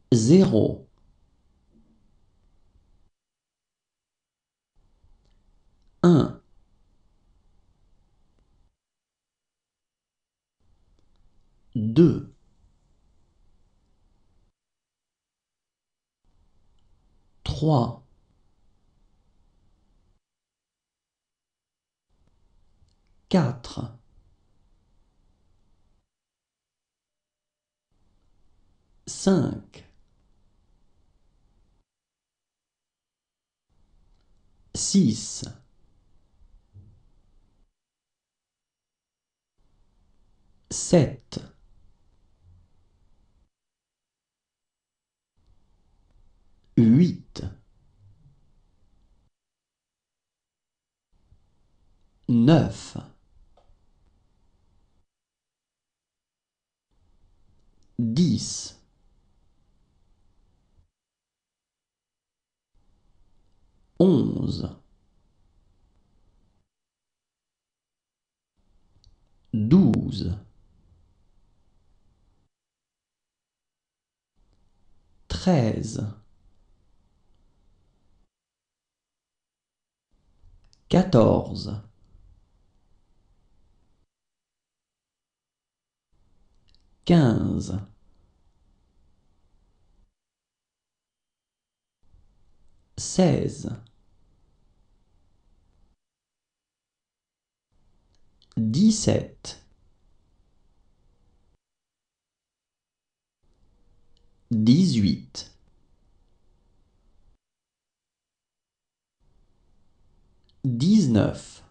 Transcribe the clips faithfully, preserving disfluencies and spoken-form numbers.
zéro, un, deux, trois, quatre, cinq, six, sept, huit, neuf, dix, onze, douze, treize, quatorze, quinze, seize, dix-sept, dix-huit, dix-neuf,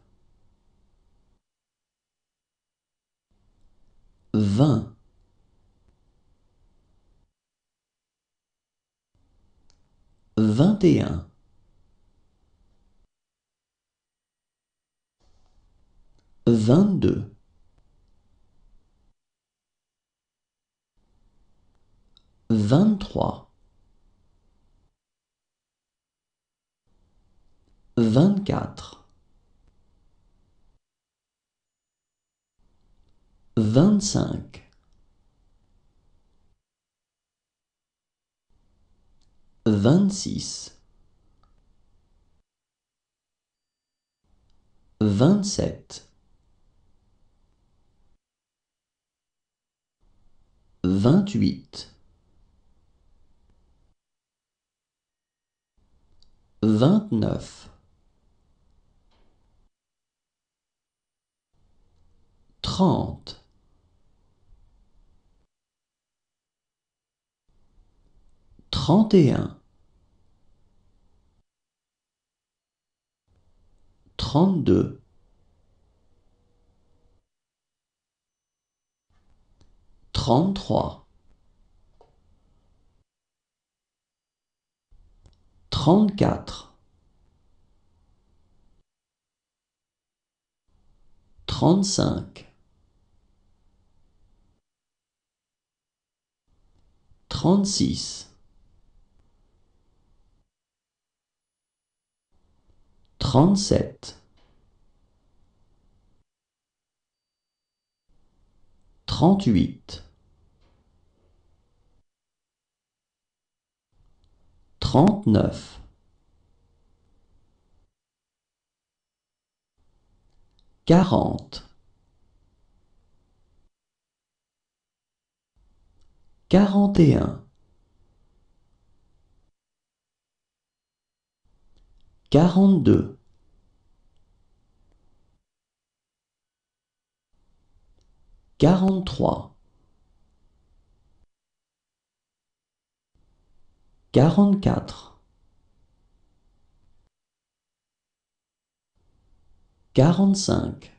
vingt, vingt et un, vingt-deux, vingt-trois, vingt-quatre, vingt-cinq, vingt-six, vingt-sept, vingt-huit, vingt-neuf, trente, trente et un, trente-deux, trente-trois, trente-quatre, trente-cinq, trente-six, trente-sept, trente-huit, trente-neuf, quarante, quarante et un, quarante-deux, quarante-trois, quarante-quatre, quarante-cinq,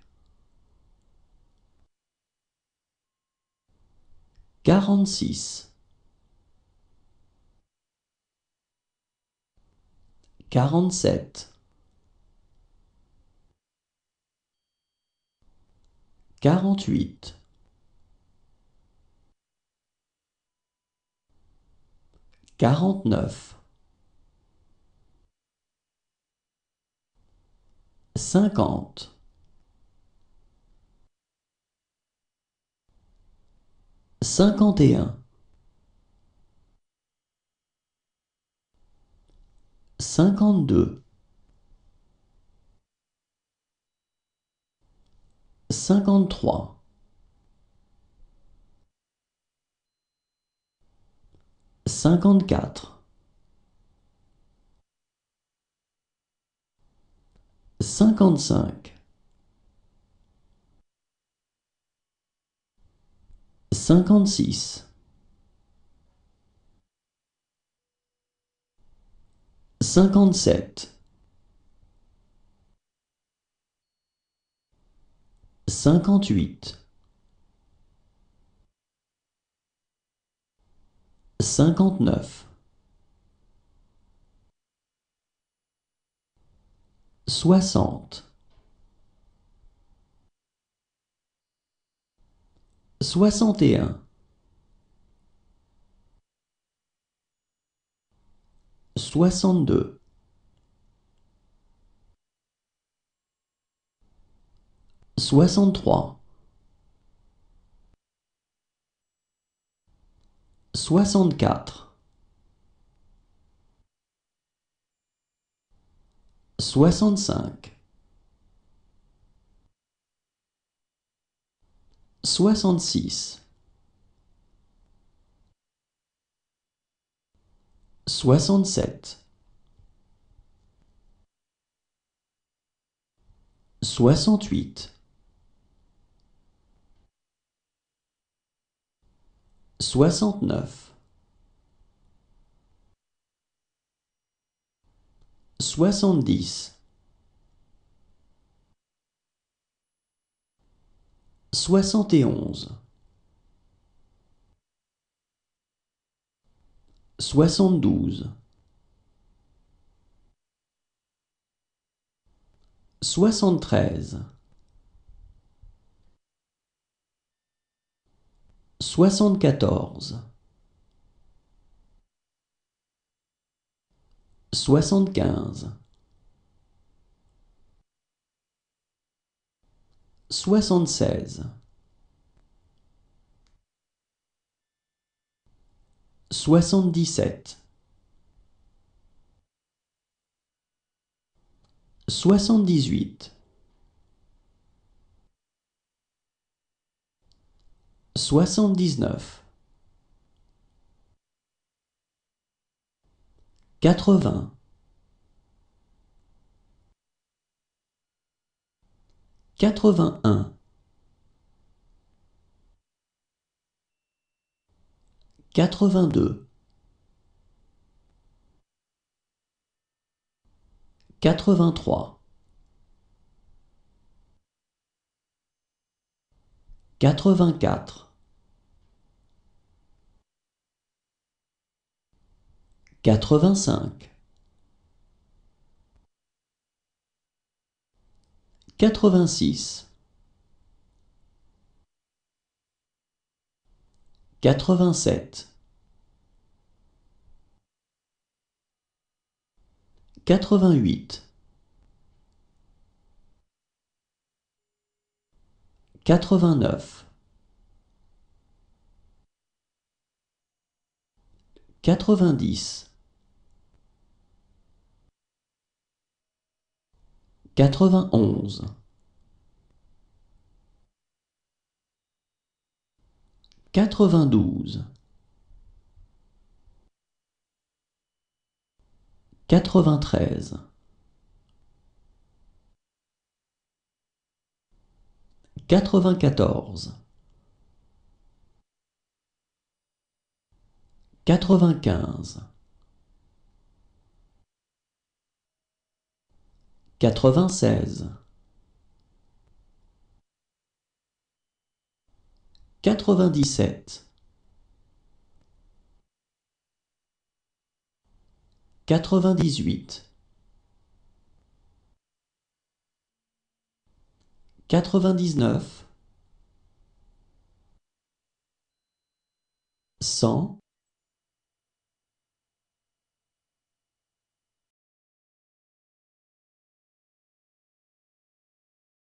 quarante-six, quarante-sept, quarante-huit, quarante-neuf, cinquante, cinquante et un, cinquante-deux, cinquante-trois, cinquante-quatre, cinquante-cinq, cinquante-six, cinquante-sept, cinquante-huit, cinquante-neuf, soixante, soixante et un, soixante-deux, soixante-trois, soixante-quatre, soixante-cinq, soixante-six, soixante-sept, soixante-huit, soixante-neuf, soixante-dix, soixante et onze, soixante-douze, soixante-treize, soixante-quatorze, soixante-quinze, soixante-seize, soixante-dix-sept, soixante-dix-huit, soixante-dix-neuf, quatre-vingts, quatre-vingt-un, quatre-vingt-deux, quatre-vingt-trois, quatre-vingt-quatre, quatre-vingt-cinq, quatre-vingt-six, quatre-vingt-sept, quatre-vingt-huit, quatre-vingt-neuf, quatre-vingt-dix, quatre-vingt-onze, quatre-vingt-douze, quatre-vingt-treize, quatre-vingt-quatorze, quatre-vingt-quinze, quatre-vingt-seize, quatre-vingt-dix-sept, quatre-vingt-dix-huit, quatre-vingt-dix-neuf, cent,